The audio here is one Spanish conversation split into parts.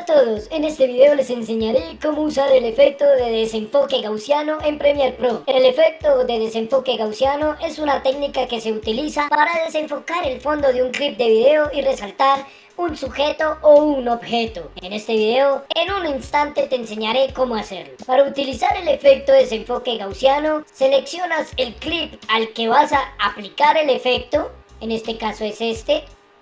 todos, en este video les enseñaré cómo usar el efecto de desenfoque gaussiano en Premiere Pro. El efecto de desenfoque gaussiano es una técnica que se utiliza para desenfocar el fondo de un clip de video y resaltar un sujeto o un objeto. En este video, en un instante te enseñaré cómo hacerlo. Para utilizar el efecto de desenfoque gaussiano, seleccionas el clip al que vas a aplicar el efecto, en este caso es este.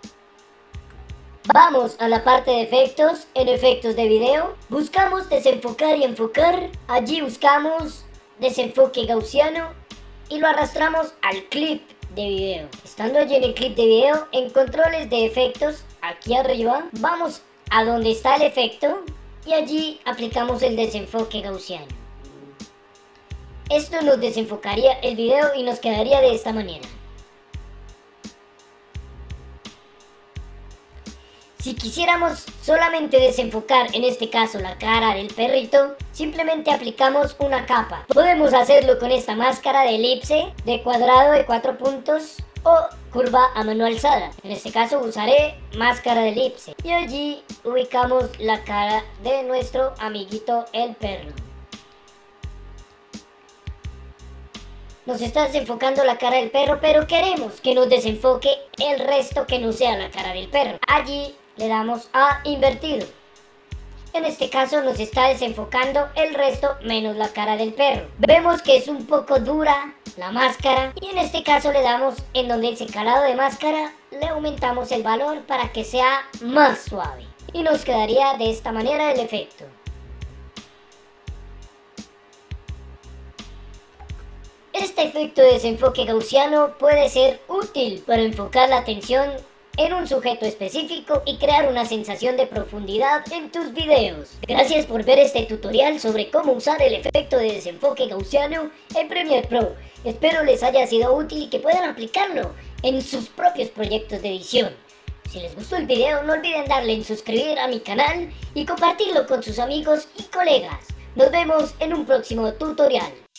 Vamos a la parte de efectos, en efectos de video, buscamos desenfocar y enfocar, allí buscamos desenfoque gaussiano y lo arrastramos al clip de video. Estando allí en el clip de video, en controles de efectos, aquí arriba, vamos a donde está el efecto y allí aplicamos el desenfoque gaussiano. Esto nos desenfocaría el video y nos quedaría de esta manera. Si quisiéramos solamente desenfocar, en este caso la cara del perrito, simplemente aplicamos una capa. Podemos hacerlo con esta máscara de elipse, de cuadrado de 4 puntos o curva a mano alzada. En este caso usaré máscara de elipse y allí ubicamos la cara de nuestro amiguito el perro. Nos está desenfocando la cara del perro, pero queremos que nos desenfoque el resto que no sea la cara del perro. Allí le damos a invertido. En este caso nos está desenfocando el resto menos la cara del perro. Vemos que es un poco dura la máscara y en este caso le damos en donde dice calado de máscara, le aumentamos el valor para que sea más suave. Y nos quedaría de esta manera el efecto. Este efecto de desenfoque gaussiano puede ser útil para enfocar la atención en un sujeto específico y crear una sensación de profundidad en tus videos. Gracias por ver este tutorial sobre cómo usar el efecto de desenfoque gaussiano en Premiere Pro. Espero les haya sido útil y que puedan aplicarlo en sus propios proyectos de edición. Si les gustó el video, no olviden darle en suscribir a mi canal y compartirlo con sus amigos y colegas. Nos vemos en un próximo tutorial.